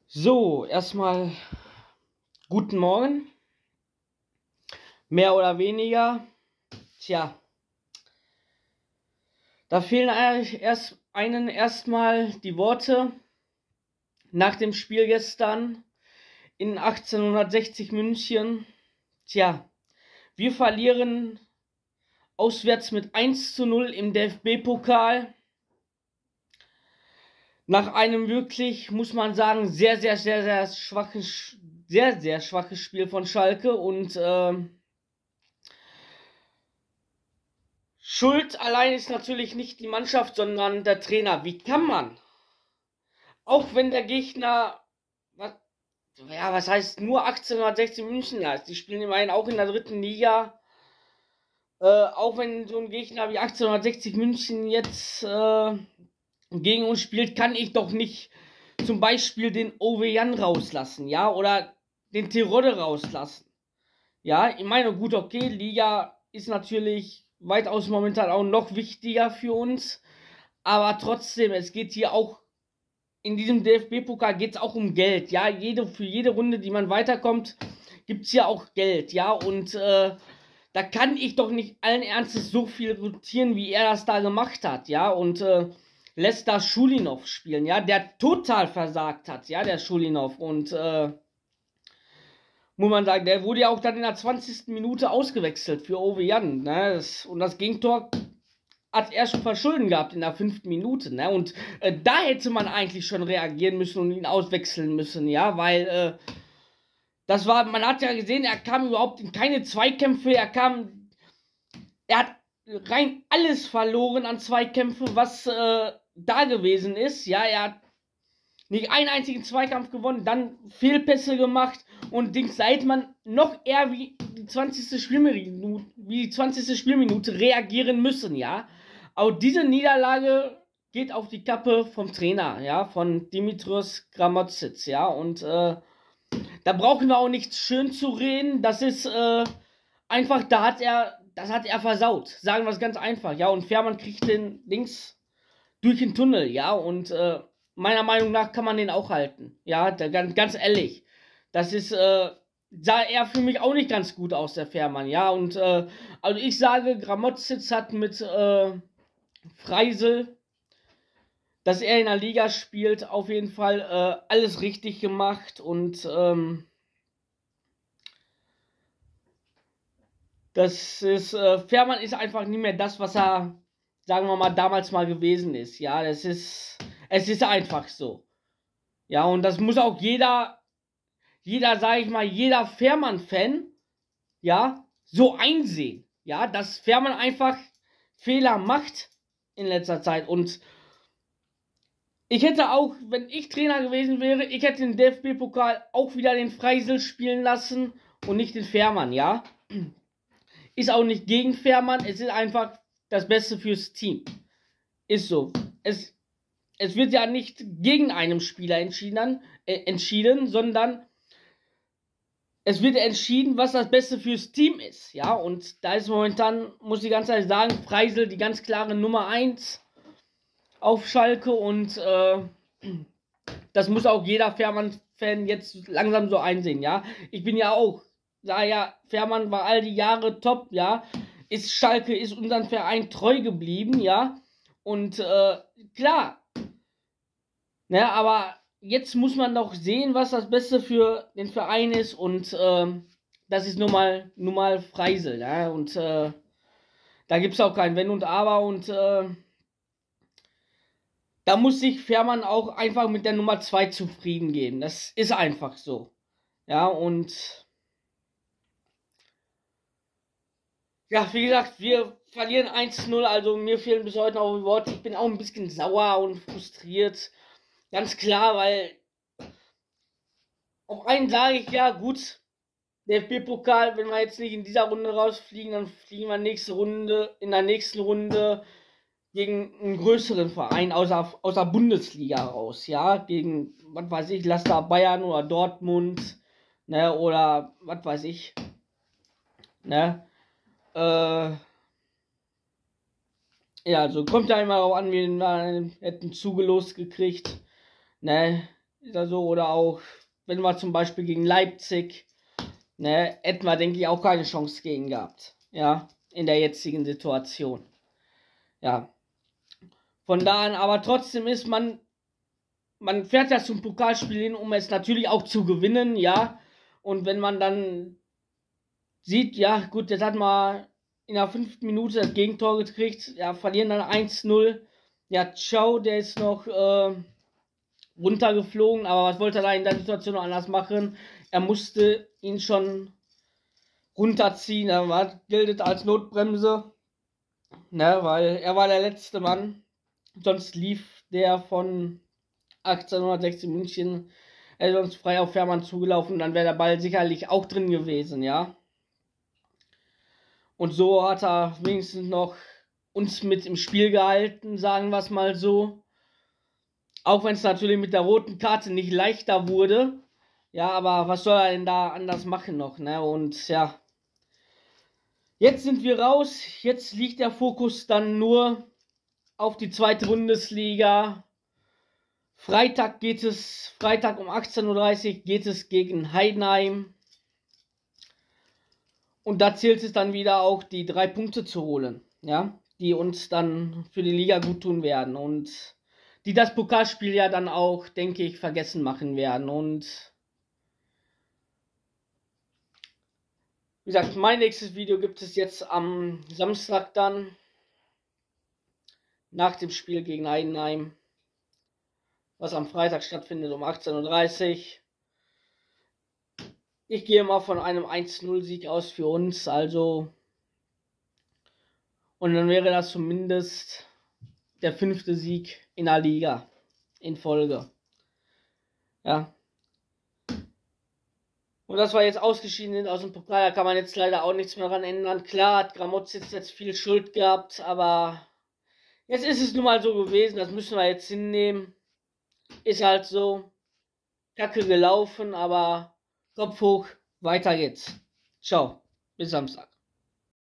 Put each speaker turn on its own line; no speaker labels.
So, erstmal guten Morgen. Mehr oder weniger. Tja, da fehlen eigentlich erstmal die Worte nach dem Spiel gestern in 1860 München. Tja, wir verlieren auswärts mit 1:0 im DFB-Pokal. Nach einem wirklich, muss man sagen, sehr schwaches Spiel von Schalke und Schuld allein ist natürlich nicht die Mannschaft, sondern der Trainer. Wie kann man, auch wenn der Gegner, was heißt nur 1860 München heißt, die spielen immerhin auch in der dritten Liga, auch wenn so ein Gegner wie 1860 München jetzt gegen uns spielt, kann ich doch nicht zum Beispiel den Owe Jan rauslassen, ja, oder den Terodde rauslassen. Ja, ich meine, gut, okay, Liga ist natürlich weitaus momentan auch noch wichtiger für uns, aber trotzdem, es geht hier auch, in diesem DFB-Pokal geht es auch um Geld, ja, für jede Runde, die man weiterkommt, gibt es ja auch Geld, ja, und da kann ich doch nicht allen Ernstes so viel rotieren, wie er das da gemacht hat, ja, und lässt da Schulinov spielen, ja, der total versagt hat, ja, der Schulinov, und muss man sagen, der wurde ja auch dann in der 20. Minute ausgewechselt für Owe Jan, ne, und das Gegentor hat er schon verschulden gehabt in der 5. Minute, ne, und da hätte man eigentlich schon reagieren müssen und ihn auswechseln müssen, ja, weil man hat ja gesehen, er kam überhaupt in keine Zweikämpfe, er hat rein alles verloren an Zweikämpfe, was da gewesen ist, ja, er hat nicht einen einzigen Zweikampf gewonnen, dann Fehlpässe gemacht und Dings, da hätte man noch eher wie die 20. Spielminute reagieren müssen, ja. Aber diese Niederlage geht auf die Kappe vom Trainer, ja, von Dimitrios Gramotzis, ja, und da brauchen wir auch nichts schön zu reden, das ist einfach, das hat er versaut, sagen wir es ganz einfach, ja, und Fährmann kriegt den Dings durch den Tunnel, ja, und meiner Meinung nach kann man den auch halten, ja, ganz ehrlich, das ist, sah er für mich auch nicht ganz gut aus, der Fährmann, ja, und also ich sage, Gramotzis hat mit Freisel, dass er in der Liga spielt, auf jeden Fall alles richtig gemacht und das ist, Fährmann ist einfach nicht mehr das, was er, sagen wir mal, damals mal gewesen ist. Ja, es ist einfach so. Ja, und das muss auch jeder, sag ich mal, jeder Fährmann-Fan, ja, so einsehen. Ja, dass Fährmann einfach Fehler macht in letzter Zeit. Und ich hätte auch, wenn ich Trainer gewesen wäre, ich hätte den DFB-Pokal auch wieder den Freisel spielen lassen und nicht den Fährmann, ja. Ist auch nicht gegen Fährmann, es ist einfach das Beste fürs Team. Ist so. Es wird ja nicht gegen einen Spieler entschieden, sondern es wird entschieden, was das Beste fürs Team ist. Ja, und da ist momentan, muss ich ganz ehrlich sagen, Freisel die ganz klare Nummer 1 auf Schalke und das muss auch jeder Fährmann-Fan jetzt langsam so einsehen, ja. Ich bin ja auch, Fährmann war all die Jahre top, ja. Schalke ist unserem Verein treu geblieben, ja. Und klar, ne, aber jetzt muss man doch sehen, was das Beste für den Verein ist und das ist nun mal Freisel, ja. Und da gibt es auch kein Wenn und Aber und da muss sich Fährmann auch einfach mit der Nummer 2 zufrieden geben. Das ist einfach so. Ja, und ja, wie gesagt, wir verlieren 1:0, also mir fehlen bis heute noch die Worte. Ich bin auch ein bisschen sauer und frustriert. Ganz klar, weil auf einen sage ich, ja gut, der DFB-Pokal, wenn wir jetzt nicht in dieser Runde rausfliegen, dann fliegen wir in der nächsten Runde gegen einen größeren Verein außer Bundesliga raus, ja, gegen, was weiß ich, lass da Bayern oder Dortmund, ne, oder was weiß ich, ne, ja, also kommt ja immer darauf an, wir hätten zugelost gekriegt, ne, Ist also, oder auch, wenn wir zum Beispiel gegen Leipzig, ne, hätten wir, denke ich, auch keine Chance gegen gehabt. Ja, in der jetzigen Situation. Ja. Von daher, aber trotzdem ist man fährt ja zum Pokalspiel hin, um es natürlich auch zu gewinnen, ja. Und wenn man dann sieht, ja, gut, jetzt hat man in der 5. Minute das Gegentor gekriegt, ja, verlieren dann 1-0. Ja, ciao, der ist noch runtergeflogen, aber was wollte er da in der Situation noch anders machen? Er musste ihn schon runterziehen, er gilt als Notbremse, ne, weil er war der letzte Mann, sonst lief der von 1860 München sonst frei auf Fährmann zugelaufen, dann wäre der Ball sicherlich auch drin gewesen, ja. Und so hat er wenigstens noch uns mit im Spiel gehalten, sagen wir es mal so. Auch wenn es natürlich mit der roten Karte nicht leichter wurde. Ja, aber was soll er denn da anders machen noch, ne? Und ja. Jetzt sind wir raus. Jetzt liegt der Fokus dann nur auf die 2. Bundesliga. Freitag um 18:30 Uhr geht es gegen Heidenheim. Und da zählt es dann wieder auch, die 3 Punkte zu holen, ja, die uns dann für die Liga gut tun werden und die das Pokalspiel ja dann auch, denke ich, vergessen machen werden. Und wie gesagt, mein nächstes Video gibt es jetzt am Samstag dann, nach dem Spiel gegen Heidenheim, was am Freitag stattfindet um 18:30 Uhr. Ich gehe mal von einem 1-0-Sieg aus für uns, also, und dann wäre das zumindest der 5. Sieg in der Liga in Folge. Ja. Und dass wir jetzt ausgeschieden sind aus dem Pokal, da kann man jetzt leider auch nichts mehr dran ändern. Klar hat Gramotzis jetzt viel Schuld gehabt, aber jetzt ist es nun mal so gewesen, das müssen wir jetzt hinnehmen. Ist halt so. Kacke gelaufen, aber Kopf hoch, weiter geht's. Ciao, bis Samstag.